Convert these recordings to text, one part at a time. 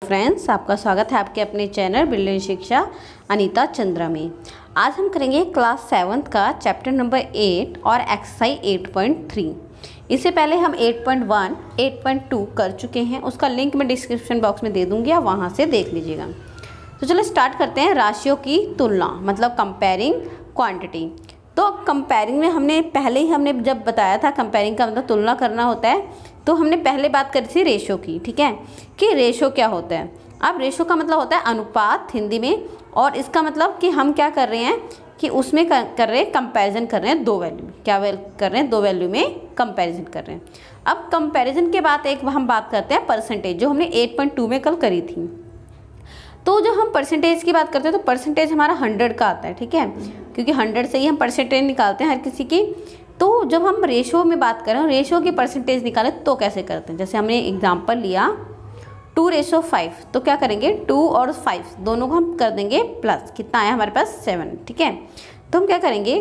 Friends, आपका स्वागत है आपके अपने चैनल बिल्डिंग शिक्षा अनीता चंद्रा में। आज हम करेंगे क्लास 7 का चैप्टर नंबर 8 और एक्सरसाइज 8.3। इससे पहले हम 8.1, 8.2 कर चुके हैं, उसका लिंक मैं डिस्क्रिप्शन बॉक्स में दे दूंगी, आप वहाँ से देख लीजिएगा। तो चलो स्टार्ट करते हैं। राशियों की तुलना मतलब कंपेयरिंग क्वांटिटी। तो कंपेयरिंग में हमने जब बताया था कंपेयरिंग का मतलब तुलना करना होता है, तो हमने पहले बात करी थी रेशो की, ठीक है, कि रेशो क्या होता है। अब रेशो का मतलब होता है अनुपात हिंदी में, और इसका मतलब कि हम क्या कर रहे हैं कि उसमें कर रहे हैं कंपैरिजन कर रहे हैं दो वैल्यू में। क्या कर रहे हैं? दो वैल्यू में कंपैरिजन कर रहे हैं। अब कंपैरिजन के बाद एक हम बात करते हैं परसेंटेज, जो हमने 8.2 में कल करी थी। तो जब हम परसेंटेज की बात करते हैं तो परसेंटेज हमारा 100 का आता है, ठीक है, क्योंकि 100 से ही हम परसेंटेज निकालते हैं हर किसी की। तो जब हम रेशो में बात करें, रेशो की परसेंटेज निकालें तो कैसे करते हैं, जैसे हमने एग्जांपल लिया 2:5, तो क्या करेंगे 2 और 5 दोनों को हम कर देंगे प्लस, कितना आया हमारे पास 7, ठीक है। तो हम क्या करेंगे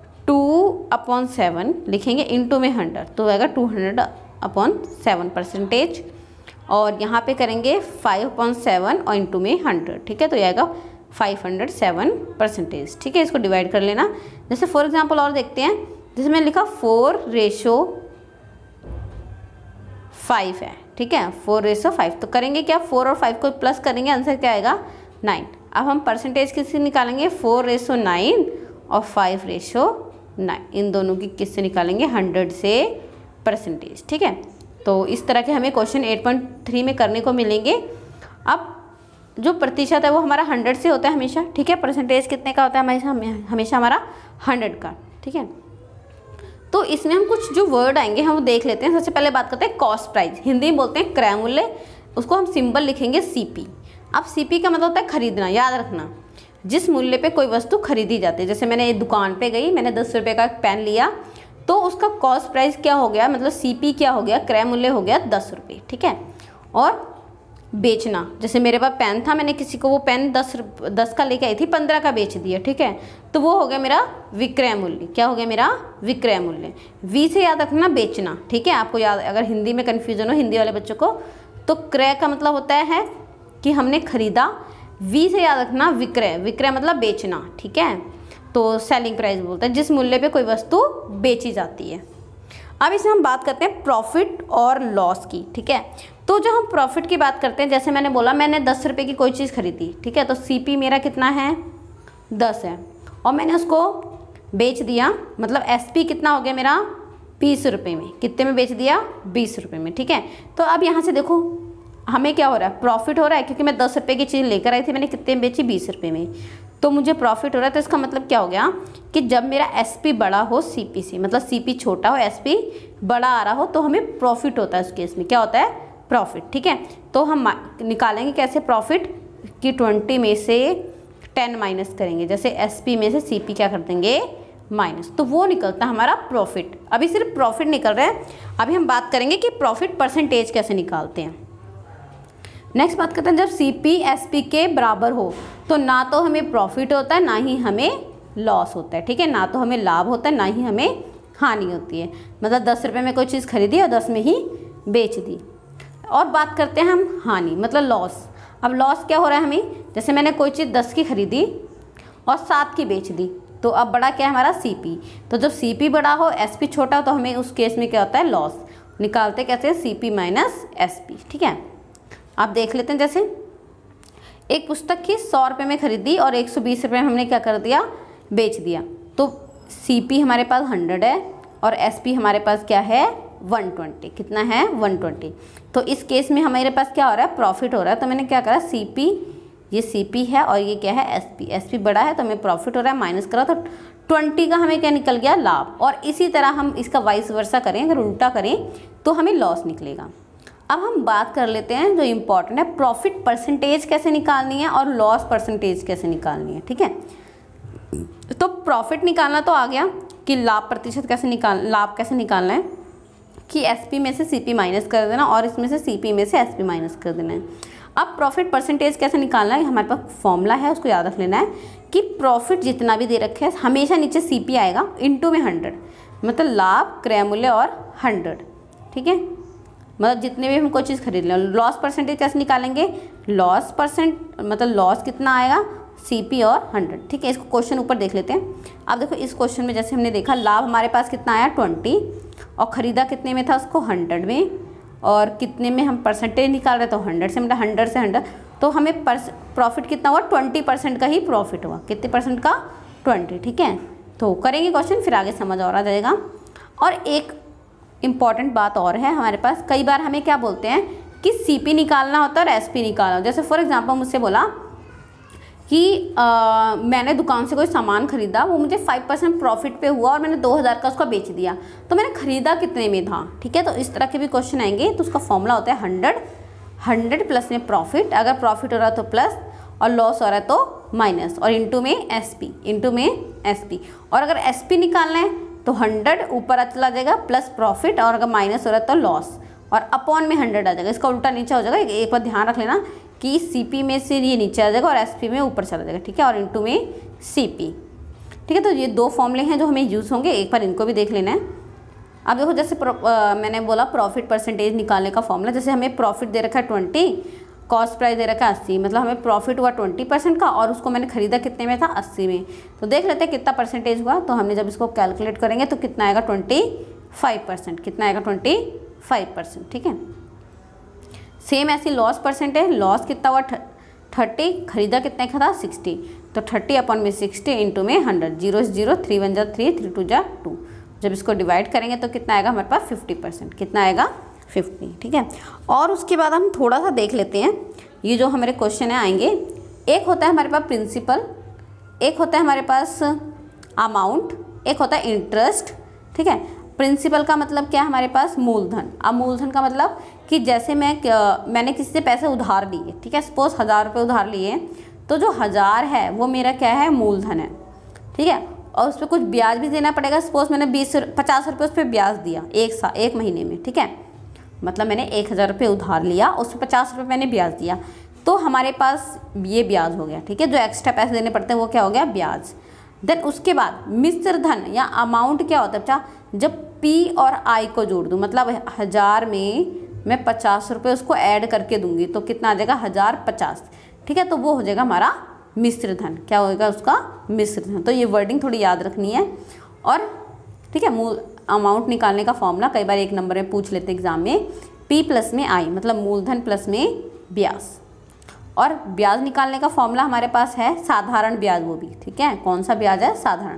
2/7 लिखेंगे इंटू में 100, तो आएगा 200/7 परसेंटेज, और यहाँ पे करेंगे 5/7 और इंटू में 100, ठीक है, तो ये आएगा 507 परसेंटेज, ठीक है। इसको डिवाइड कर लेना। जैसे फॉर एग्जांपल और देखते हैं, जैसे मैंने लिखा 4:5 है, ठीक है, 4:5, तो करेंगे क्या 4 और 5 को प्लस करेंगे, आंसर क्या आएगा 9। अब हम परसेंटेज किससे निकालेंगे 4:9 और 5:9, इन दोनों की किससे निकालेंगे 100 से परसेंटेज, ठीक है। तो इस तरह के हमें क्वेश्चन 8.3 में करने को मिलेंगे। अब जो प्रतिशत है वो हमारा 100 से होता है हमेशा, ठीक है। परसेंटेज कितने का होता है हमेशा हमारा 100 का, ठीक है। तो इसमें हम कुछ जो वर्ड आएंगे हम वो देख लेते हैं। सबसे पहले बात करते हैं कॉस्ट प्राइस, हिंदी में बोलते हैं क्रय मूल्य, उसको हम सिंबल लिखेंगे सीपी। अब सीपी का मतलब होता है खरीदना, याद रखना, जिस मूल्य पे कोई वस्तु खरीदी जाती है। जैसे मैंने दुकान पे गई, मैंने 10 रुपये का एक पेन लिया, तो उसका कॉस्ट प्राइस क्या हो गया, मतलब सीपी क्या हो गया, क्रय मूल्य हो गया 10 रुपये, ठीक है। और बेचना, जैसे मेरे पास पेन था, मैंने किसी को वो पेन 10 का लेके आई थी, 15 का बेच दिया, ठीक है, तो वो हो गया मेरा विक्रय मूल्य। क्या हो गया मेरा विक्रय मूल्य। वी से याद रखना बेचना, ठीक है, आपको याद, अगर हिंदी में कन्फ्यूजन हो हिंदी वाले बच्चों को, तो क्रय का मतलब होता है कि हमने खरीदा। वी से याद रखना विक्रय, विक्रय मतलब बेचना, ठीक है, तो सेलिंग प्राइस बोलते हैं जिस मूल्य पे कोई वस्तु बेची जाती है। अब इसमें हम बात करते हैं प्रॉफिट और लॉस की, ठीक है। तो जब हम प्रॉफिट की बात करते हैं, जैसे मैंने बोला मैंने 10 रुपये की कोई चीज़ खरीदी, ठीक है, तो सीपी मेरा कितना है 10 है, और मैंने उसको बेच दिया, मतलब एसपी कितना हो गया मेरा 20 रुपये में, कितने में बेच दिया 20 रुपये में, ठीक है। तो अब यहाँ से देखो हमें क्या हो रहा है, प्रॉफिट हो रहा है, क्योंकि मैं 10 रुपये की चीज़ लेकर आई थी, मैंने कितने में बेची 20 रुपये में, तो मुझे प्रॉफिट हो रहा है। तो इसका मतलब क्या हो गया कि जब मेरा एसपी बड़ा हो सीपी से, मतलब सीपी छोटा हो एसपी बड़ा आ रहा हो, तो हमें प्रॉफिट होता है, उस केस में क्या होता है प्रॉफिट, ठीक है। तो हम निकालेंगे कैसे प्रॉफिट कि 20 में से 10 माइनस करेंगे, जैसे एसपी में से सीपी क्या कर देंगे माइनस, तो वो निकलता है हमारा प्रॉफिट। अभी सिर्फ प्रॉफिट निकल रहा है, अभी हम बात करेंगे कि प्रॉफिट परसेंटेज कैसे निकालते हैं। नेक्स्ट बात करते हैं, जब सीपी एसपी के बराबर हो तो ना तो हमें प्रॉफिट होता है ना ही हमें लॉस होता है, ठीक है, ना तो हमें लाभ होता है ना ही हमें हानि होती है। मतलब 10 रुपये में कोई चीज़ खरीदी और 10 में ही बेच दी। और बात करते हैं हम हानि मतलब लॉस। अब लॉस क्या हो रहा है हमें, जैसे मैंने कोई चीज़ 10 की खरीदी और 7 की बेच दी, तो अब बड़ा क्या है हमारा सीपी। तो जब सीपी बड़ा हो एसपी छोटा हो तो हमें उस केस में क्या होता है लॉस। निकालते कैसे सीपी माइनस एसपी, ठीक है। आप देख लेते हैं, जैसे एक पुस्तक की 100 रुपये में खरीदी और 120 रुपये में हमने क्या कर दिया बेच दिया, तो सीपी हमारे पास 100 है और एसपी हमारे पास क्या है 120, कितना है 120। तो इस केस में हमारे पास क्या हो रहा है प्रॉफिट हो रहा है, तो मैंने क्या करा सीपी, ये सीपी है और ये क्या है एसपी, एसपी बड़ा है तो हमें प्रॉफिट हो रहा है, माइनस करा तो 20 का हमें क्या निकल गया लाभ। और इसी तरह हम इसका वाइस वर्सा करें, अगर उल्टा करें तो हमें लॉस निकलेगा। अब हम बात कर लेते हैं जो इम्पोर्टेंट है, प्रॉफिट परसेंटेज कैसे निकालनी है और लॉस परसेंटेज कैसे निकालनी है, ठीक है। तो प्रॉफिट निकालना तो आ गया कि लाभ प्रतिशत कैसे लाभ कैसे निकालना है कि एसपी में से सीपी माइनस कर देना और इसमें से सीपी में से एसपी माइनस कर देना है। अब प्रॉफिट परसेंटेज कैसे निकालना है, हमारे पास फॉर्मूला है, उसको याद रख लेना है कि प्रॉफिट जितना भी दे रखे है हमेशा नीचे सीपी आएगा इंटू में 100, मतलब लाभ क्रय मूल्य और 100, ठीक है। मतलब जितने भी हम कोई चीज़ खरीद लें। लॉस परसेंटेज कैसे निकालेंगे, लॉस परसेंट मतलब लॉस कितना आएगा, CP और 100। ठीक है, इसको क्वेश्चन ऊपर देख लेते हैं। अब देखो इस क्वेश्चन में जैसे हमने देखा लाभ हमारे पास कितना आया 20 और ख़रीदा कितने में था उसको 100 में, और कितने में हम परसेंटेज निकाल रहे तो 100 से, मतलब 100 से 100, तो हमें प्रॉफिट कितना हुआ 20% का ही प्रॉफिट हुआ। कितने परसेंट का, 20। ठीक है, तो करेंगे क्वेश्चन फिर आगे समझ और आ जाएगा। और एक इम्पॉर्टेंट बात और है हमारे पास, कई बार हमें क्या बोलते हैं कि CP निकालना होता है और SP निकालना। जैसे फॉर एग्जांपल मुझसे बोला कि मैंने दुकान से कोई सामान खरीदा, वो मुझे 5% प्रॉफिट पे हुआ और मैंने 2000 का उसका बेच दिया, तो मैंने ख़रीदा कितने में था। ठीक है, तो इस तरह के भी क्वेश्चन आएंगे। तो उसका फॉर्मूला होता है 100 प्लस में प्रॉफिट, अगर प्रॉफिट हो रहा है तो प्लस और लॉस हो रहा है तो माइनस, और इंटू में SP, और अगर SP निकालना है तो 100 ऊपर चला जाएगा प्लस प्रॉफिट, और अगर माइनस हो रहा है तो लॉस, और अपॉन में 100 आ जाएगा। इसका उल्टा नीचे हो जाएगा। एक बार ध्यान रख लेना कि CP में से ये नीचे आ जाएगा और SP में ऊपर चला जाएगा। ठीक है, और इंटू में CP। ठीक है, तो ये दो फॉर्मूले हैं जो हमें यूज़ होंगे, एक बार इनको भी देख लेना है। अब देखो जैसे मैंने बोला प्रॉफिट परसेंटेज निकालने का फॉर्मूला, जैसे हमें प्रॉफिट दे रखा है 20, कॉस्ट प्राइस दे रखा है 80, मतलब हमें प्रॉफिट हुआ 20% का और उसको मैंने खरीदा कितने में था 80 में। तो देख लेते हैं कितना परसेंटेज हुआ। तो हमने जब इसको कैलकुलेट करेंगे तो कितना आएगा 25%। कितना आएगा 25%। ठीक है, सेम ऐसी लॉस परसेंटेज, लॉस कितना हुआ 30, खरीदा कितने का था 60, तो 30 अपॉन में 60 इंटू में 100, 0 0, 3 1 जा 3, 3 2 जा 2। जब इसको डिवाइड करेंगे तो कितना आएगा हमारे पास 50%। कितना आएगा 50। ठीक है, और उसके बाद हम थोड़ा सा देख लेते हैं ये जो हमारे क्वेश्चन है आएंगे। एक होता है हमारे पास प्रिंसिपल, एक होता है हमारे पास अमाउंट, एक होता है इंटरेस्ट। ठीक है, प्रिंसिपल का मतलब क्या है हमारे पास मूलधन। अब मूलधन का मतलब कि जैसे मैंने किसी से पैसे उधार लिए, ठीक है, सपोज 1000 रुपये उधार लिए, तो जो 1000 है वो मेरा क्या है मूलधन है। ठीक है, और उस पर कुछ ब्याज भी देना पड़ेगा। सपोज मैंने 50 रुपये उस पर ब्याज दिया एक महीने में। ठीक है, मतलब मैंने 1000 रुपये उधार लिया, उस पर 50 रुपये मैंने ब्याज दिया, तो हमारे पास ये ब्याज हो गया। ठीक है, जो एक्स्ट्रा पैसे देने पड़ते हैं वो क्या हो गया, ब्याज। देन उसके बाद मिश्र धन या अमाउंट क्या होता है बच्चा, जब P और I को जोड़ दूँ, मतलब 1000 में मैं 50 रुपये उसको ऐड करके दूंगी तो कितना आ जाएगा 1050। ठीक है, तो वो हो जाएगा हमारा मिश्र धन। क्या होगा उसका, मिश्र धन। तो ये वर्डिंग थोड़ी याद रखनी है। और ठीक है, मूल अमाउंट निकालने का फॉर्मूला कई बार 1 नंबर में पूछ लेते एग्जाम में, P प्लस में I, मतलब मूलधन प्लस में ब्याज। और ब्याज निकालने का फॉर्मूला हमारे पास है साधारण ब्याज, वो भी। ठीक है, कौन सा ब्याज है, साधारण।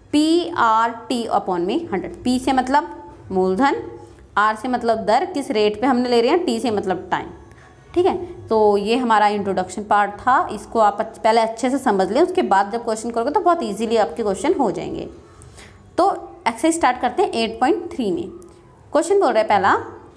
PRT अपॉन में 100। P से मतलब मूलधन, R से मतलब दर, किस रेट पे हमने ले रहे हैं, T से मतलब टाइम। ठीक है, तो ये हमारा इंट्रोडक्शन पार्ट था। इसको आप पहले अच्छे से समझ लें, उसके बाद जब क्वेश्चन करोगे तो बहुत इजीली आपके क्वेश्चन हो जाएंगे। तो एक्सरसाइज स्टार्ट करते हैं 8.3 में। क्वेश्चन बोल रहा है पहला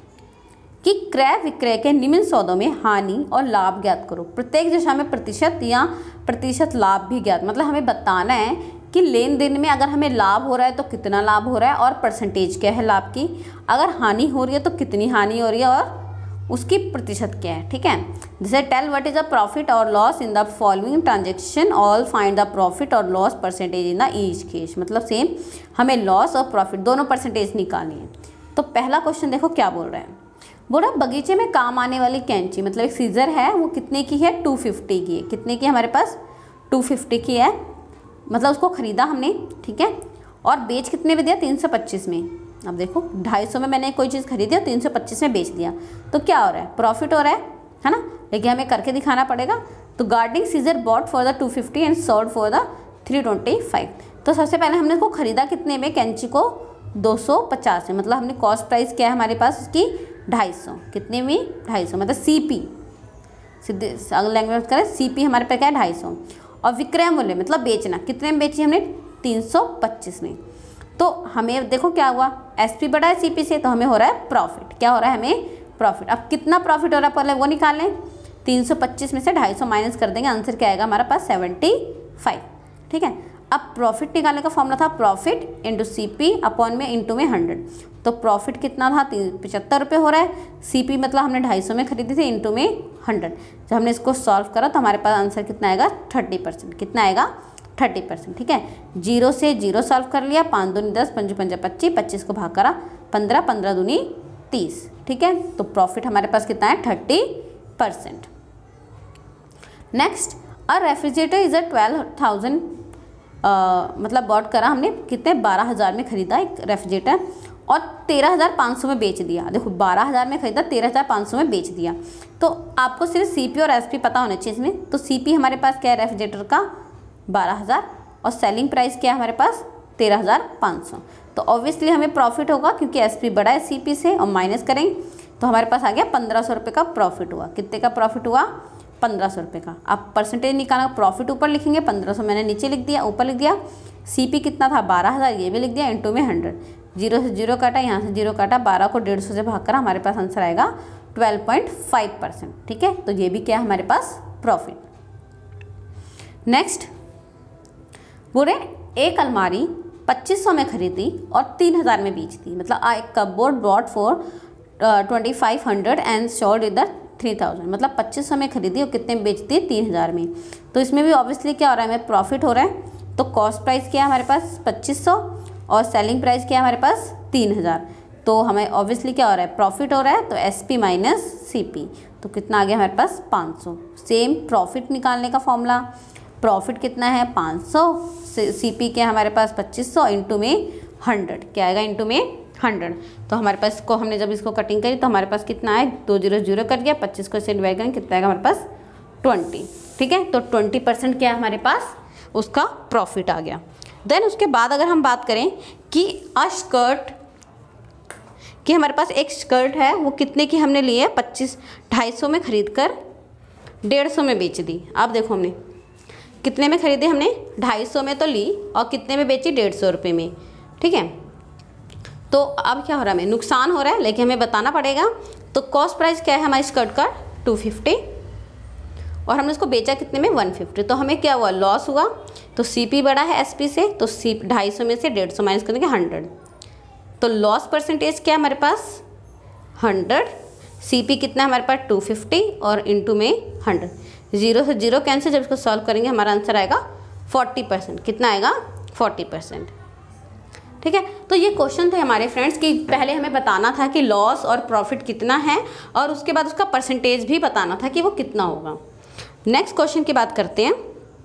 कि क्रय विक्रय के निम्न सौदों में हानि और लाभ ज्ञात करो। प्रत्येक दिशा में प्रतिशत या प्रतिशत लाभ भी ज्ञात, मतलब हमें बताना है कि लेन देन में अगर हमें लाभ हो रहा है तो कितना लाभ हो रहा है और परसेंटेज क्या है लाभ की, अगर हानि हो रही है तो कितनी हानि हो रही है और उसकी प्रतिशत क्या है। ठीक है, जैसे tell what is the profit और loss in the following transaction, all find the profit और loss percentage in the each case. मतलब सेम हमें लॉस और प्रॉफिट दोनों परसेंटेज निकालनी है। तो पहला क्वेश्चन देखो क्या बोल रहा है, बोल रहा है बगीचे में काम आने वाली कैंची, मतलब एक सीजर है, वो कितने की है, 250 की है। कितने की हमारे पास, 250 की है, मतलब उसको ख़रीदा हमने। ठीक है, और बेच कितने में दिया, 325 में। अब देखो 250 में मैंने कोई चीज़ खरीदी और 325 में बेच दिया, तो क्या हो रहा है, प्रॉफिट हो रहा है ना। लेकिन हमें करके दिखाना पड़ेगा। तो gardening scissor bought for the 250 and sold for the 325। तो सबसे पहले हमने इसको ख़रीदा कितने में, कैंची को 250 में, मतलब हमने कॉस्ट प्राइस क्या है हमारे पास उसकी 250। कितने में, 250, मतलब CP, सीधे अगर लैंग्वेज करें CP हमारे पास क्या है 250। और विक्रय मूल्य मतलब बेचना, कितने में बेची हमने, 325 में। तो हमें देखो क्या हुआ, SP बढ़ा है CP से, तो हमें हो रहा है प्रॉफिट। क्या हो रहा है, हमें प्रॉफिट। अब कितना प्रॉफिट हो रहा है पहले वो निकाल लें। 325 में से 250 माइनस कर देंगे, आंसर क्या आएगा हमारे पास 75। ठीक है, अब प्रॉफिट निकालने का फॉर्मूला था प्रॉफिट इंटू CP अपॉन में इंटू में 100। तो प्रॉफिट कितना था, 75 रुपये हो रहा है। CP मतलब हमने 250 में खरीदी थी, इंटू में 100। जब हमने इसको सॉल्व करा तो हमारे पास आंसर कितना आएगा, 30%। कितना आएगा, 30%। ठीक है, 0 से 0 सॉल्व कर लिया, 5 दूनी 10, 5 पंजा 25, 25 को भाग करा 15, 15 दूनी 30। ठीक है। तो प्रॉफिट हमारे पास कितना है 30%। Next, a refrigerator is a 12,000 मतलब बॉट करा हमने कितने 12,000 में खरीदा एक रेफ्रिजरेटर और 13,500 में बेच दिया। देखो 12,000 में खरीदा 13,500 में बेच दिया। तो आपको सिर्फ सीपी और एसपी पता होना चाहिए इसमें। तो सीपी हमारे पास क्या है रेफ्रिजरेटर का 12,000 और सेलिंग प्राइस क्या है हमारे पास 13,500। तो ऑब्वियसली हमें प्रॉफिट होगा क्योंकि एसपी बड़ा है सीपी से और माइनस करेंगे तो हमारे पास आ गया 1,500 रुपये का प्रॉफिट हुआ। कितने का प्रॉफिट हुआ 1,500 रुपये का। आप परसेंटेज निकालना, प्रॉफिट ऊपर लिखेंगे 1,500 मैंने नीचे लिख दिया, ऊपर लिख दिया। सीपी कितना था 12,000 ये भी लिख दिया, इनटू में 100। 0 से 0 काटा, यहाँ से 0 काटा, 12 को 150 से भाग कर हमारे पास आंसर आएगा 12.5%। ठीक है, तो ये भी क्या है हमारे पास प्रॉफिट। नेक्स्ट, बोले एक अलमारी 2500 में खरीदी और 3,000 में बेच दी। मतलब एक cupboard bought for 2,500 and sold इधर 3,000। मतलब 2500 में खरीदी और कितने में बेच दी 3,000 में। तो इसमें भी ऑब्वियसली क्या हो रहा है हमें प्रॉफिट हो रहा है। तो कॉस्ट प्राइस क्या है हमारे पास 2500 और सेलिंग प्राइस क्या है हमारे पास 3,000। तो हमें ऑब्वियसली क्या हो रहा है प्रॉफिट हो रहा है। तो एसपी माइनस सीपी, तो कितना आ गया हमारे पास 500। सेम प्रॉफिट निकालने का फॉर्मूला, प्रॉफिट कितना है 500, सीपी क्या है हमारे पास 2500 इंटू में 100, क्या आएगा इंटू में 100। तो हमारे पास को हमने जब इसको कटिंग करी तो हमारे पास कितना है 2 0 0 कट गया, 25 को से डिवाइड करेंगे कितना आएगा हमारे पास 20। ठीक है, तो 20% क्या है हमारे पास उसका प्रॉफिट आ गया। देन उसके बाद अगर हम बात करें कि स्कर्ट कि हमारे पास एक स्कर्ट है वो कितने की हमने ली है 2,500 में खरीद कर 150 में बेच दी। अब देखो हमने कितने में खरीदी, हमने 250 में तो ली और कितने में बेची 150 रुपये में। ठीक है, तो अब क्या हो रहा है हमें नुकसान हो रहा है लेकिन हमें बताना पड़ेगा। तो कॉस्ट प्राइस क्या है हमारी स्कर्ट का 250 और हमने उसको बेचा कितने में 150। तो हमें क्या हुआ लॉस हुआ। तो सीपी बड़ा है एसपी से, तो 250 में से 150 माइनस करेंगे 100। तो लॉस परसेंटेज क्या है हमारे पास 100। सीपी कितना है हमारे पास 250 और इंटू में 100। 0 से 0 कैंसिल, जब इसको सॉल्व करेंगे हमारा आंसर आएगा 40%। कितना आएगा 40%। ठीक है, तो ये क्वेश्चन थे हमारे फ्रेंड्स कि पहले हमें बताना था कि लॉस और प्रॉफिट कितना है और उसके बाद उसका परसेंटेज भी बताना था कि वो कितना होगा। नेक्स्ट क्वेश्चन की बात करते हैं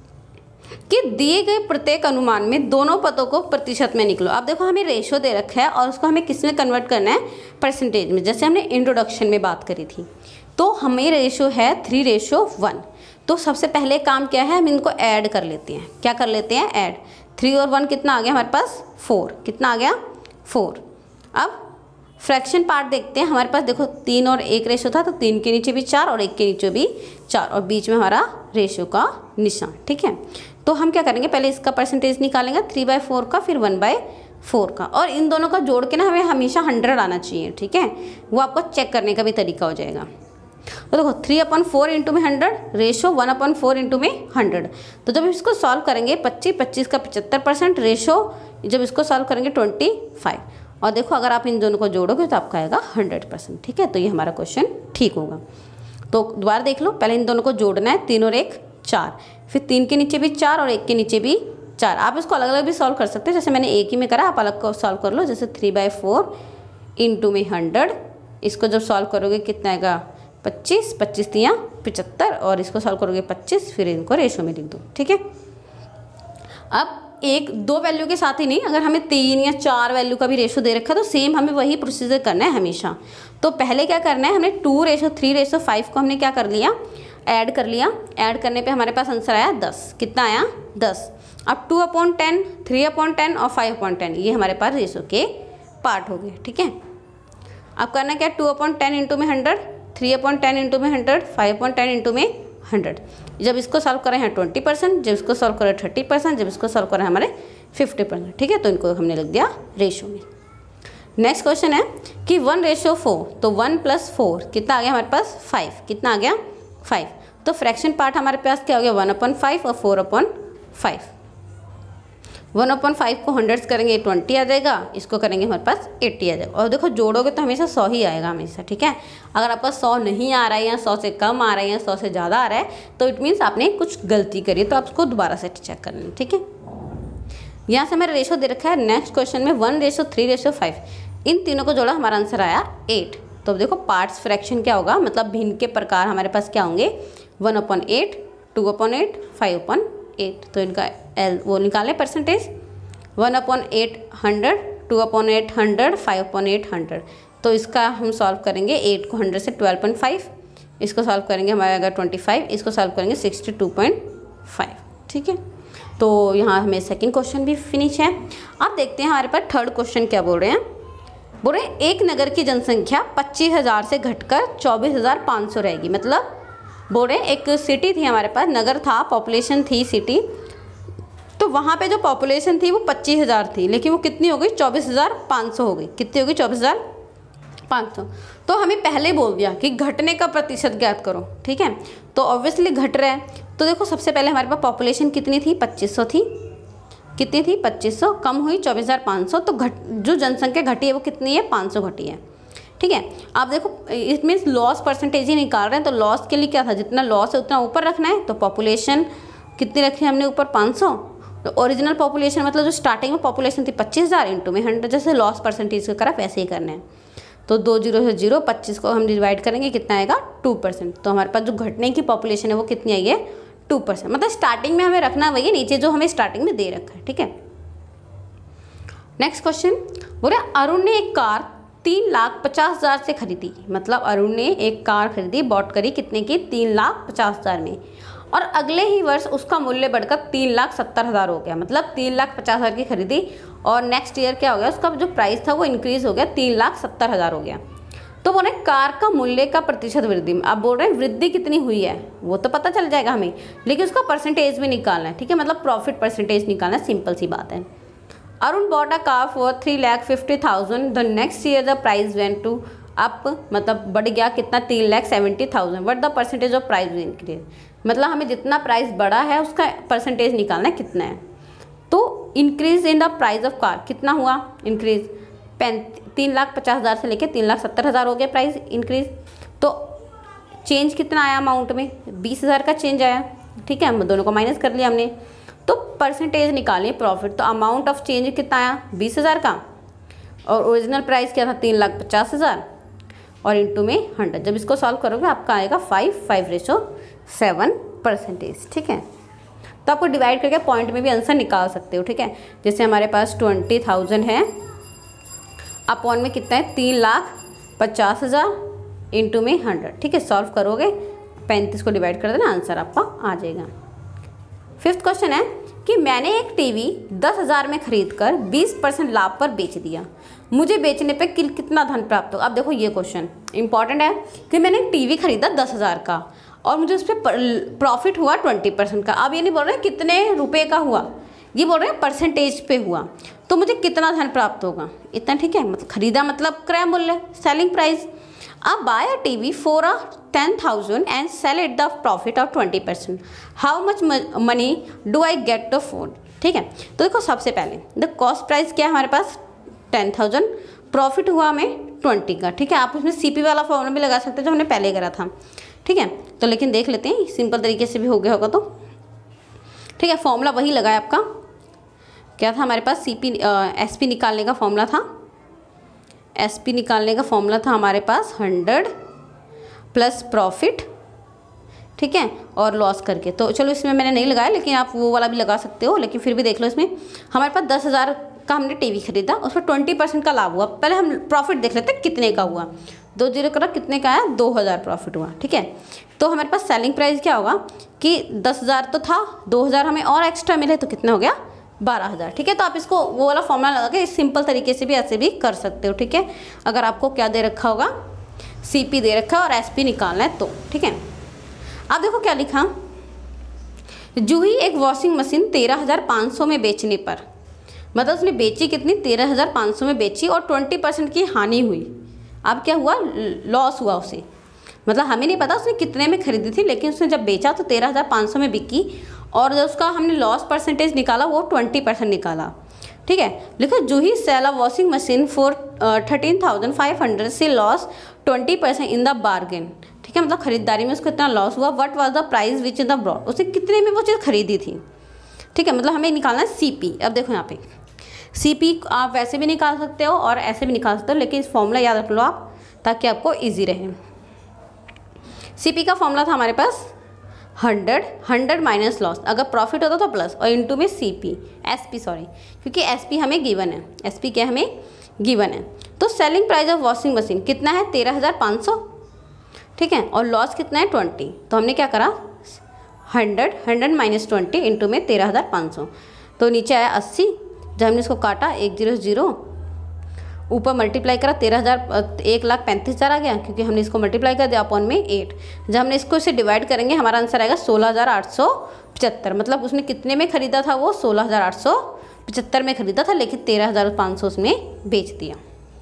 कि दिए गए प्रत्येक अनुमान में दोनों पदों को प्रतिशत में निकलो। अब देखो हमें रेशो दे रखा है और उसको हमें किस में कन्वर्ट करना है परसेंटेज में। जैसे हमने इंट्रोडक्शन में बात करी थी तो हमें रेशो है 3:1। तो सबसे पहले काम क्या है हम इनको ऐड कर लेते हैं। क्या कर लेते हैं ऐड। 3 और 1 कितना आ गया हमारे पास 4। कितना आ गया 4। अब फ्रैक्शन पार्ट देखते हैं। हमारे पास देखो 3 और 1 रेशो था तो 3 के नीचे भी 4 और 1 के नीचे भी 4 और बीच में हमारा रेशो का निशान। ठीक है, तो हम क्या करेंगे पहले इसका परसेंटेज निकालेंगे 3/4 का, फिर 1/4 का, और इन दोनों का जोड़ के ना हमें हमेशा 100 आना चाहिए। ठीक है, वो आपको चेक करने का भी तरीका हो जाएगा। तो देखो 3/4 इंटू में 100 रेशो 1/4 इंटू में 100। तो जब इसको सॉल्व करेंगे 25 का 75% रेशो, जब इसको सॉल्व करेंगे 25। और देखो अगर आप इन दोनों को जोड़ोगे तो आपका आएगा 100%। ठीक है, तो ये हमारा क्वेश्चन ठीक होगा। तो दोबारा देख लो, पहले इन दोनों को जोड़ना है 3 और 1 4, फिर 3 के नीचे भी 4 और 1 के नीचे भी 4। आप इसको अलग अलग भी सॉल्व कर सकते हैं, जैसे मैंने एक ही में करा, आप अलग को सॉल्व कर लो। जैसे 3/4 इंटू में 100, इसको जब सॉल्व करोगे कितना आएगा 25, 25 3 75 और इसको सॉल्व करोगे 25, फिर इनको रेशो में लिख दो। ठीक है, अब 1-2 वैल्यू के साथ ही नहीं, अगर हमें 3 या 4 वैल्यू का भी रेशो दे रखा है तो सेम हमें वही प्रोसीजर करना है हमेशा। तो पहले क्या करना है, हमने 2:3:5 को हमने क्या कर लिया ऐड कर लिया। ऐड करने पे हमारे पास आंसर आया 10। कितना आया 10। अब 2/10, 3/10 और 5/10 ये हमारे पास रेशो के पार्ट हो गए। ठीक है, अब करना क्या 2/10 इंटू में 100, 3/10 इंटू में 100, 5/10 इंटू में 100। जब इसको सॉल्व करें हैं 20%, जब इसको सॉल्व करें 30%, जब इसको सॉल्व करें हमारे 50%। ठीक है, तो इनको हमने लिख दिया रेशो में। नेक्स्ट क्वेश्चन है कि 1:4, तो 1 + 4 कितना आ गया हमारे पास 5। कितना आ गया 5। तो फ्रैक्शन पार्ट हमारे पास क्या हो गया 1/5 और 4/5। 1/5 को 100 करेंगे 20 आ जाएगा, इसको करेंगे हमारे पास 80 आ जाएगा। और देखो जोड़ोगे तो हमेशा 100 ही आएगा हमेशा। ठीक है, अगर आपका 100 नहीं आ रहा है या 100 से कम आ रहा है या 100 से ज़्यादा आ रहा है तो इट मीन्स आपने कुछ गलती करी, तो आप उसको दोबारा से चेक कर लेना। ठीक है, यहाँ से हमारा रेशो दे रखा है। नेक्स्ट क्वेश्चन में 1:3:5, इन तीनों को जोड़ा हमारा आंसर आया 8। तो अब देखो पार्ट्स फ्रैक्शन क्या होगा, मतलब भिन्न के प्रकार हमारे पास क्या होंगे, 1/8, 2/8, 5/8। तो इनका वो निकालें परसेंटेज, 1/8 100, 2/8 100, 5/8 100। तो इसका हम सॉल्व करेंगे 8 को 100 से 12.5, इसको सॉल्व करेंगे हमारा आएगा 25, इसको सॉल्व करेंगे 62.5। ठीक है, तो यहाँ हमें सेकंड क्वेश्चन भी फिनिश है। अब देखते हैं हमारे पास थर्ड क्वेश्चन क्या बोल रहे हैं। बोल रहे हैं एक नगर की जनसंख्या 25,000 से घटकर 24,500 रहेगी। मतलब बोल रहे हैं एक सिटी थी हमारे पास, नगर था, पॉपुलेशन थी सिटी, तो वहाँ पे जो पॉपुलेशन थी वो 25,000 थी, लेकिन वो कितनी हो गई, 24,500 हो गई। कितनी हो गई, 24,500। तो हमें पहले बोल दिया कि घटने का प्रतिशत ज्ञात करो। ठीक है, तो ऑब्वियसली घट रहा है। तो देखो सबसे पहले हमारे पास पॉपुलेशन कितनी थी, 2500 थी। कितनी थी, 2500, कम हुई 24,500। तो जो जनसंख्या घटी है वो कितनी है, 500 घटी है। ठीक है, आप देखो इसमें लॉस परसेंटेज ही निकाल रहे हैं, तो लॉस के लिए क्या था, जितना लॉस है उतना ऊपर रखना है। तो पॉपुलेशन कितनी रखी हमने ऊपर, 500। तो ओरिजिनल पॉपुलेशन मतलब जो स्टार्टिंग में पॉपुलेशन थी 25,000 इंटू में 100, जैसे लॉस परसेंटेज का करा वैसे ही करना है। तो 2 0 से 0, 25 को हम डिवाइड करेंगे, कितना आएगा, 2%। तो हमारे पास जो घटने की पॉपुलेशन है वो कितनी आई है, 2%। मतलब स्टार्टिंग में हमें रखना वही, नीचे जो हमें स्टार्टिंग में दे रखा है। ठीक है, नेक्स्ट क्वेश्चन बोले अरुण ने एक कार 3,50,000 से खरीदी। मतलब अरुण ने एक कार खरीदी, बॉट करी, कितने की, 3,50,000 में, और अगले ही वर्ष उसका मूल्य बढ़कर 3,70,000 हो गया। मतलब 3,50,000 की खरीदी और नेक्स्ट ईयर क्या हो गया, उसका जो प्राइस था वो इंक्रीज हो गया, 3,70,000 हो गया। तो बोल रहे कार का मूल्य का प्रतिशत वृद्धि में, अब बोल रहे हैं वृद्धि कितनी हुई है वो तो पता चल जाएगा हमें, लेकिन उसका परसेंटेज भी निकालना है। ठीक है, मतलब प्रॉफिट परसेंटेज निकालना है, सिंपल सी बात है। Arun bought a car for 3,50,000, the next year the price went to up, मतलब बढ़ गया कितना, 3,70,000, but the percentage of price increase. मतलब हमें जितना प्राइस बढ़ा है उसका परसेंटेज निकालना है कितना है। तो increase in the price of car कितना हुआ, इंक्रीज 3,50,000 से लेके 3,70,000 हो गया प्राइस इंक्रीज। तो चेंज कितना आया अमाउंट में, 20,000 का चेंज आया। ठीक है, हम दोनों को माइनस कर लिया हमने। तो परसेंटेज निकालिए प्रॉफिट, तो अमाउंट ऑफ चेंज कितना आया, 20,000 का, और ओरिजिनल प्राइस क्या था, 3,50,000, और इंटू में 100। जब इसको सॉल्व करोगे आपका आएगा 5:7 परसेंटेज। ठीक है, तो आपको डिवाइड करके पॉइंट में भी आंसर निकाल सकते हो। ठीक है, जैसे हमारे पास 20,000 है, अपॉन में कितना है, 3,50,000 इंटू में 100। ठीक है, सॉल्व करोगे 35 को डिवाइड कर देना, आंसर आपका आ जाएगा। फिफ्थ क्वेश्चन है कि मैंने एक टीवी 10,000 में खरीद कर 20% लाभ पर बेच दिया, मुझे बेचने पे कितना धन प्राप्त होगा। अब देखो ये क्वेश्चन इंपॉर्टेंट है कि मैंने एक टीवी खरीदा 10,000 का और मुझे उस पर प्रॉफिट हुआ 20% का। अब ये नहीं बोल रहे कितने रुपए का हुआ, ये बोल रहे हैं परसेंटेज पे हुआ, तो मुझे कितना धन प्राप्त होगा इतना। ठीक है, मतलब खरीदा मतलब क्रय मूल्य, सेलिंग प्राइस। अब buy a TV for 10,000 and sell it the profit of 20%, how much money do I get the phone. ठीक है, तो देखो सबसे पहले द कॉस्ट प्राइस क्या है हमारे पास, 10,000, प्रॉफिट हुआ हमें 20 का। ठीक है, आप उसमें सीपी वाला फॉर्मूला भी लगा सकते हैं जो हमने पहले करा था। ठीक है, तो लेकिन देख लेते हैं सिंपल तरीके से भी हो गया होगा तो। ठीक है, फॉर्मूला वही लगा है आपका, क्या था हमारे पास, एसपी निकालने का फॉर्मूला था। एसपी निकालने का फॉर्मूला था हमारे पास 100 प्लस प्रॉफिट, ठीक है, और लॉस करके। तो चलो इसमें मैंने नहीं लगाया, लेकिन आप वो वाला भी लगा सकते हो, लेकिन फिर भी देख लो। इसमें हमारे पास 10,000 का हमने टीवी खरीदा, उस पर 20% का लाभ हुआ। पहले हम प्रॉफिट देख लेते हैं कितने का हुआ, 2 0 करा, कितने का आया, 2,000 प्रॉफिट हुआ। ठीक है, तो हमारे पास सेलिंग प्राइस क्या होगा कि 10,000 तो था, 2,000 हमें और एक्स्ट्रा मिले तो कितना हो गया, 12,000। ठीक है, तो आप इसको वो वाला फॉर्मूला लगा के सिंपल तरीके से भी ऐसे भी कर सकते हो। ठीक है, अगर आपको क्या दे रखा होगा, सीपी दे रखा है और एसपी निकालना है तो। ठीक है, आप देखो क्या लिखा, जूही एक वॉशिंग मशीन 13,500 में बेचने पर, मतलब उसने बेची कितनी, 13,500 में बेची और 20% की हानि हुई। अब क्या हुआ, लॉस हुआ उसे, मतलब हमें नहीं पता उसने कितने में खरीदी थी, लेकिन उसने जब बेचा तो 13,500 में बिकी, और जब उसका हमने लॉस परसेंटेज निकाला वो 20% निकाला। ठीक है, लिखो Juhi sell a washing machine for 13,500 से लॉस 20% इन द बार्गेन। ठीक है, मतलब खरीदारी में उसको इतना लॉस हुआ। What was the price which in the broad, उसने कितने में वो चीज़ खरीदी थी। ठीक है, मतलब हमें निकालना है सीपी। अब देखो यहाँ पे सीपी आप वैसे भी निकाल सकते हो और ऐसे भी निकाल सकते हो, लेकिन इस फॉर्मूला याद रख लो आप, ताकि आपको ईजी रहे। CP का फॉर्मूला था हमारे पास 100 माइनस लॉस, अगर प्रॉफिट होता तो प्लस और इनटू में SP सॉरी, क्योंकि SP हमें गिवन है, SP क्या हमें गिवन है। तो selling price of washing machine कितना है 13,500, ठीक है, और लॉस कितना है 20। तो हमने क्या करा 100 माइनस 20 इंटू में 13,500, तो नीचे आया 80। जब हमने इसको काटा 100 ऊपर मल्टीप्लाई करा 1,35,000 आ गया, क्योंकि हमने इसको मल्टीप्लाई कर दिया अपॉन में 8। जब हमने इसको इसे डिवाइड करेंगे हमारा आंसर आएगा 16,875। मतलब उसने कितने में खरीदा था, वो 16,875 में खरीदा था, लेकिन 13,500 उसमें बेच दिया।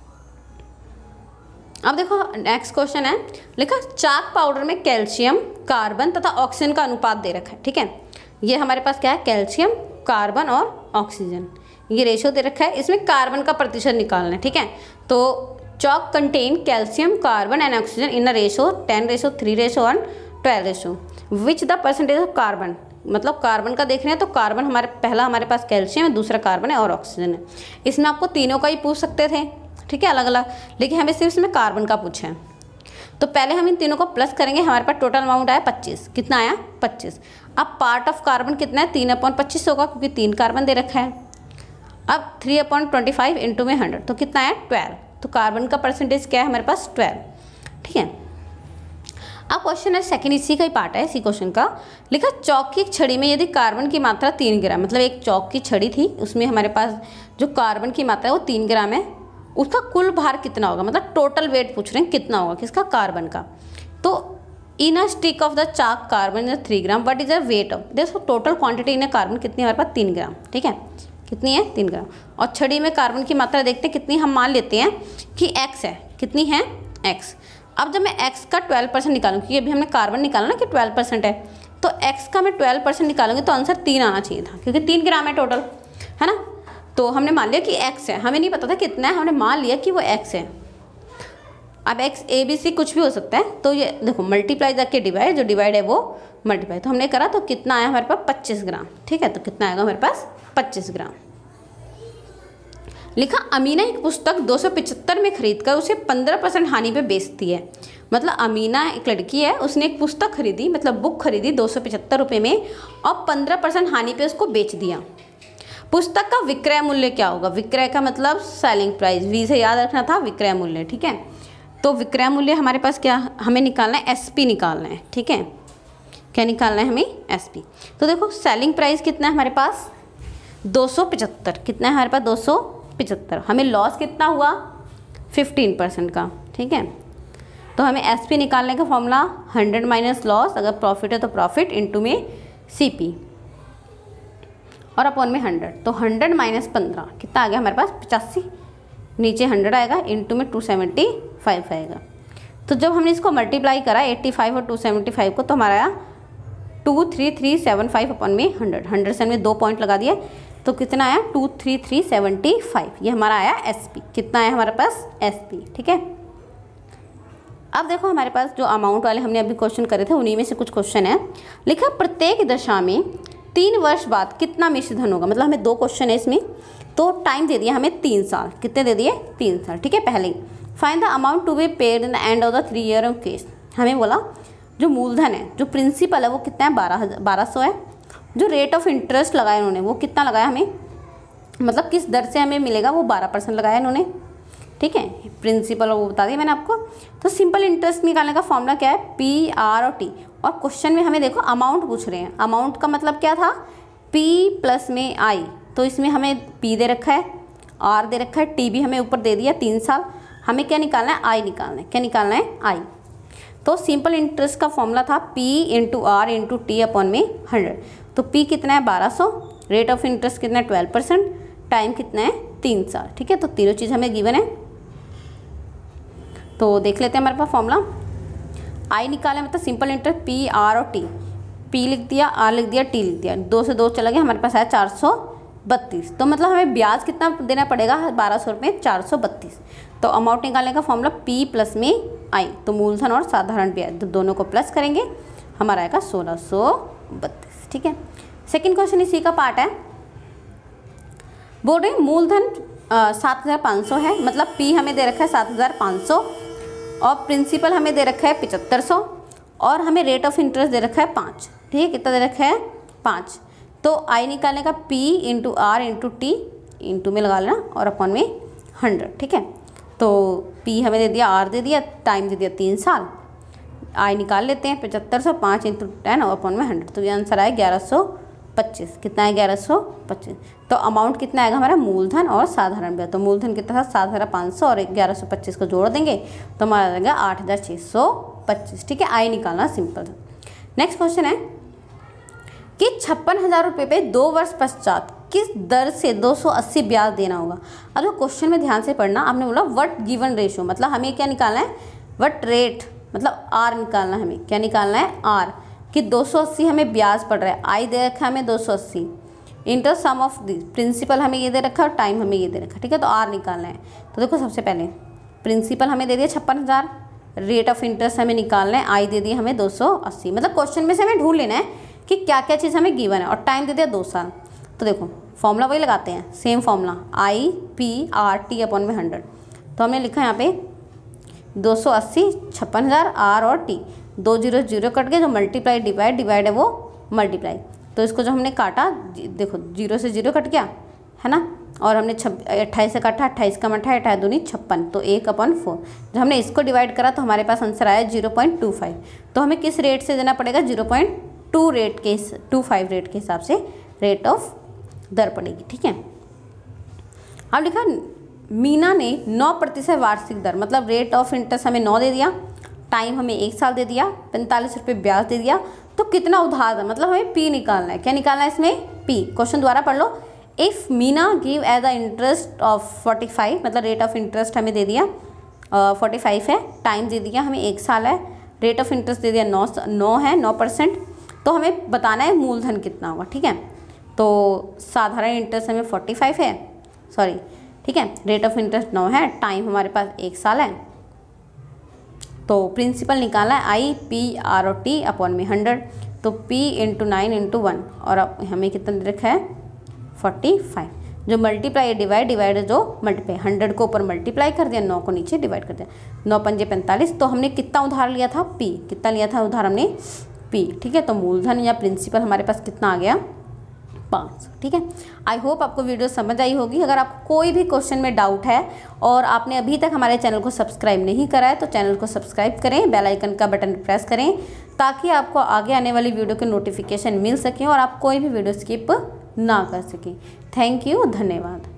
अब देखो नेक्स्ट क्वेश्चन है, लिखा चाक पाउडर में कैल्शियम, कार्बन तथा ऑक्सीजन का अनुपात दे रखा है, ठीक है। ये हमारे पास क्या है, कैल्शियम, कार्बन और ऑक्सीजन, ये रेशो दे रखा है। इसमें कार्बन का प्रतिशत निकालना है, ठीक है। तो chalk contain calcium, carbon and oxygen in a ratio 10:3:1 12:, which the percentage of carbon, मतलब कार्बन का देख रहे हैं तो कार्बन हमारे पास कैल्शियम है, दूसरा कार्बन है और ऑक्सीजन है। इसमें आपको तीनों का ही पूछ सकते थे, ठीक है, अलग अलग, लेकिन हमें सिर्फ इसमें कार्बन का पूछा है। तो पहले हम इन तीनों को प्लस करेंगे, हमारे पास टोटल अमाउंट आया 25। कितना आया 25। अब पार्ट ऑफ कार्बन कितना है 3/25 होगा, क्योंकि 3 कार्बन दे रखा है। अब 3/25 इंटू में 100, तो कितना है 12। तो कार्बन का परसेंटेज क्या है हमारे पास 12, ठीक है। अब क्वेश्चन है सेकंड, इसी का ही पार्ट है, इसी क्वेश्चन का। लिखा चौक की एक छड़ी में यदि कार्बन की मात्रा 3 ग्राम, मतलब एक चौक की छड़ी थी, उसमें हमारे पास जो कार्बन की मात्रा है वो 3 ग्राम है, उसका कुल भार कितना होगा, मतलब टोटल वेट पूछ रहे हैं कितना होगा किसका, कार्बन का। तो in a stick of the chalk carbon is 3 gram, what is the weight of, देखो टोटल क्वांटिटी इन कार्बन कितनी है हमारे पास 3 ग्राम, ठीक है, कितनी है 3 ग्राम। और छड़ी में कार्बन की मात्रा देखते हैं कितनी, हम मान लेते हैं कि x है, कितनी है x। अब जब मैं x का 12% निकालूँ, क्योंकि अभी हमने कार्बन निकाला ना कि 12% है, तो x का मैं 12% निकालूंगी तो आंसर 3 आना चाहिए था, क्योंकि 3 ग्राम है टोटल, है ना। तो हमने मान लिया कि x है, हमें नहीं पता था कितना है, हमने मान लिया कि वो x है। अब x ABC कुछ भी हो सकता है, तो ये देखो मल्टीप्लाई जाके डिवाइड, जो डिवाइड है वो मल्टीप्लाई, तो हमने करा तो कितना आया हमारे पास 25 ग्राम, ठीक है। तो कितना आएगा हमारे पास 25 ग्राम। लिखा अमीना एक पुस्तक 275 में खरीदकर उसे 15% हानि पे बेचती है। मतलब अमीना एक लड़की है, उसने एक पुस्तक खरीदी, मतलब बुक खरीदी 275 रुपये में और 15% हानि पे उसको बेच दिया। पुस्तक का विक्रय मूल्य क्या होगा, विक्रय का मतलब सेलिंग प्राइस, वी से याद रखना था विक्रय मूल्य, ठीक है। तो विक्रय मूल्य हमारे पास क्या, हमें निकालना है SP निकालना है, ठीक है। क्या निकालना है हमें SP। तो देखो सेलिंग प्राइस कितना है हमारे पास 275, कितना है हमारे पास 275, हमें लॉस कितना हुआ 15% का, ठीक है। तो हमें SP निकालने का फॉर्मूला 100 माइनस लॉस, अगर प्रॉफिट है तो प्रॉफिट इंटू में CP और अपॉन में 100, तो 100 माइनस 15 कितना आ गया हमारे पास 85, नीचे 100 आएगा इंटू में 275 आएगा। तो जब हमने इसको मल्टीप्लाई करा 85 और 275 को, तो हमारा आया 23375 अपॉन में 100 से हमने 2 पॉइंट लगा दिए, तो कितना आया 23375, ये हमारा आया SP। कितना आया हमारे पास SP, ठीक है। अब देखो हमारे पास जो अमाउंट वाले हमने अभी क्वेश्चन करे थे उन्हीं में से कुछ क्वेश्चन है। लिखा प्रत्येक दशा में 3 वर्ष बाद कितना मिश्र धन होगा, मतलब हमें 2 क्वेश्चन है इसमें, तो टाइम दे दिया हमें 3 साल, कितने दे दिए 3 साल, ठीक है। पहले find the amount to be paid in the end of the 3 year of case, हमें बोला जो मूलधन है, जो प्रिंसिपल है वो कितना है 1200 है, जो रेट ऑफ इंटरेस्ट लगाया उन्होंने वो कितना लगाया हमें, मतलब किस दर से हमें मिलेगा वो 12% लगाया इन्होंने, ठीक है। प्रिंसिपल वो बता दिया मैंने आपको। तो सिंपल इंटरेस्ट निकालने का फॉर्मूला क्या है PR और T, और क्वेश्चन में हमें देखो अमाउंट पूछ रहे हैं, अमाउंट का मतलब क्या था P प्लस में I, तो इसमें हमें P दे रखा है, R दे रखा है, T भी हमें ऊपर दे दिया 3 साल, हमें क्या निकालना है I निकालना है, क्या निकालना है I। तो सिंपल इंटरेस्ट का फॉर्मूला था P into R into T upon में 100, तो P कितना है 1200, रेट ऑफ इंटरेस्ट कितना है 12%, टाइम कितना है 3 साल, ठीक है। तो तीनों चीज़ हमें गिवन है, तो देख लेते हैं हमारे पास फॉर्मूला। I निकाला मतलब सिंपल इंटरेस्ट P R और T, P लिख दिया, R लिख दिया, T लिख दिया, 2 से 2 चला गया, हमारे पास आया 432। तो मतलब हमें ब्याज कितना देना पड़ेगा 1200 रुपये 432। तो अमाउंट निकालने का फॉर्मूला P प्लस में I, तो मूलधन और साधारण ब्याज दोनों को प्लस करेंगे, हमारा आएगा 1632, ठीक है। सेकंड क्वेश्चन इसी का पार्ट है, बोल रहे मूलधन 7500 है, मतलब P हमें दे रखा है 7500 और प्रिंसिपल हमें दे रखा है 7500 और हमें रेट ऑफ इंटरेस्ट दे रखा है 5। ठीक है, कितना दे रखा है 5। तो आई निकालने का P into R into T into में लगा लेना और अपॉन में 100। ठीक है, तो P हमें दे दिया, R दे दिया, टाइम दे दिया 3 साल। आई निकाल लेते हैं 7500, 5 इंटू 10 और अपॉन में 100। तो ये आंसर आया 1125। कितना है 1125। तो अमाउंट कितना आएगा हमारा, मूलधन और साधारण ब्याज। तो मूलधन कितना था 7500 और 1125 को जोड़ देंगे तो हमारा आ जाएगा 8625। ठीक है, आई निकालना सिंपल था। नेक्स्ट क्वेश्चन है कि 56,000 रुपये पे 2 वर्ष पश्चात किस दर से 280 ब्याज देना होगा। अब जो क्वेश्चन में ध्यान से पढ़ना, आपने बोला व्हाट गिवन रेशो, मतलब हमें क्या निकालना है, व्हाट रेट, मतलब आर निकालना है। हमें क्या निकालना है, आर, कि 280 हमें ब्याज पड़ रहा है, आई दे रखा है हमें 280 enter sum of the, principal हमें ये दे रखा है और टाइम हमें ये दे रखा है। ठीक है, तो आर निकालना है। तो देखो सबसे पहले प्रिंसिपल हमें दे दिया 56,000, रेट ऑफ इंटरेस्ट हमें निकालना है, आई दे दी हमें 280। मतलब क्वेश्चन में से हमें ढूंढ लेना है कि क्या क्या चीज़ हमें गिवन है, और टाइम दे दिया 2 साल। तो देखो फॉर्मूला वही लगाते हैं, same formula, I P R T upon में 100। तो हमने लिखा है यहाँ पे 280, 56,000, आर और टी, 2 0 0 कट गए, जो मल्टीप्लाई डिवाइड है वो मल्टीप्लाई। तो इसको जो हमने काटा, देखो 0 से 0 कट गया है ना, और हमने 28 से काटा, 28 का मठा 28 दूनी 56, तो 1/4। जब हमने इसको डिवाइड करा तो हमारे पास आंसर आया 0.25। तो हमें किस रेट से देना पड़ेगा, 0.25 रेट के हिसाब से रेट ऑफ दर पड़ेगी। ठीक है, अब लिखा मीना ने 9% वार्षिक दर, मतलब रेट ऑफ इंटरेस्ट हमें 9 दे दिया, टाइम हमें 1 साल दे दिया, 45 रुपये ब्याज दे दिया, तो कितना उधार था, मतलब हमें P निकालना है। क्या निकालना है इसमें, P। क्वेश्चन द्वारा पढ़ लो, if Meena give as the interest of 45, मतलब रेट ऑफ इंटरेस्ट हमें दे दिया 45 है, टाइम दे दिया हमें 1 साल है, रेट ऑफ इंटरेस्ट दे दिया 9 है 9%। तो हमें बताना है मूलधन कितना होगा। ठीक है, तो साधारण इंटरेस्ट हमें 45 है, सॉरी, ठीक है, रेट ऑफ इंटरेस्ट 9 है, टाइम हमारे पास 1 साल है। तो प्रिंसिपल निकालना है आई पी आर और टी अपॉन में 100। तो P इंटू 9 इंटू 1, और अब हमें कितना दे रखा है 45। जो मल्टीप्लाई डिवाइड जो मल्टीप्लाई, 100 को ऊपर मल्टीप्लाई कर दिया, 9 को नीचे डिवाइड कर दिया, 9 पंजे 45। तो हमने कितना उधार लिया था, P। कितना लिया था उधार हमने, P। ठीक है, तो मूलधन या प्रिंसिपल हमारे पास कितना आ गया, 5। ठीक है, आई होप आपको वीडियो समझ आई होगी। अगर आपको कोई भी क्वेश्चन में डाउट है और आपने अभी तक हमारे चैनल को सब्सक्राइब नहीं करा है तो चैनल को सब्सक्राइब करें, बेल आइकन का बटन प्रेस करें, ताकि आपको आगे आने वाली वीडियो के नोटिफिकेशन मिल सकें और आप कोई भी वीडियो स्किप ना कर सकें। थैंक यू, धन्यवाद।